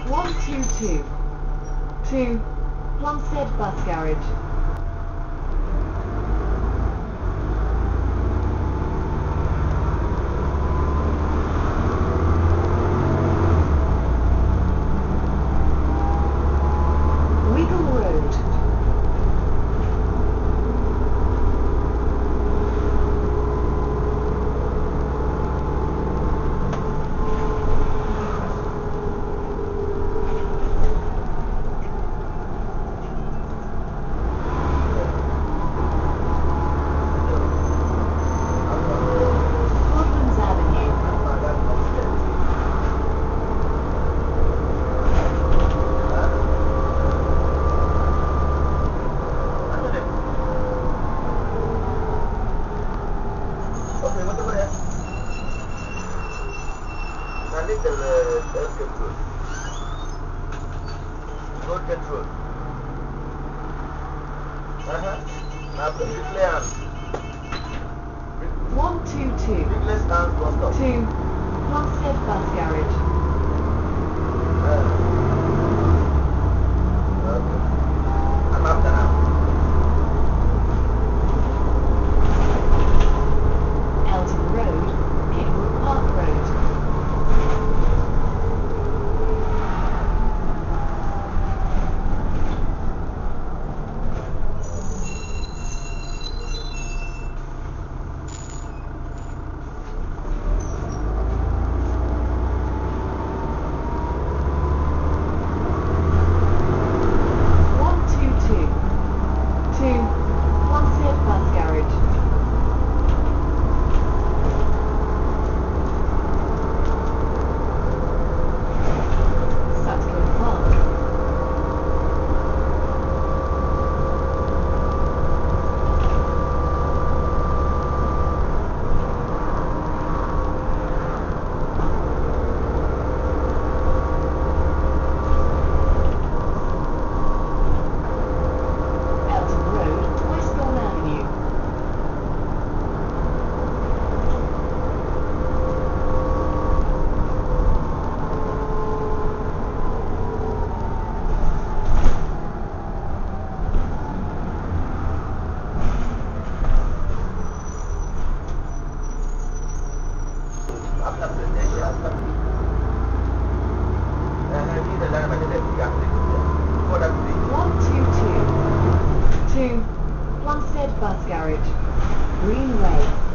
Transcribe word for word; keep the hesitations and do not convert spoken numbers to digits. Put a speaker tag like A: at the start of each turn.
A: one two two. To Plumstead Bus Garage.
B: Little uh, air control. Road control. Uh-huh. Now the display on.
A: one two two.
B: Display on closed off.
A: To Plumstead Bus Garage.
B: Uh. Okay. I'm after now.
A: Elton Road, Kingwood Park Road. one two two. To Plumstead Bus Garage. Greenway.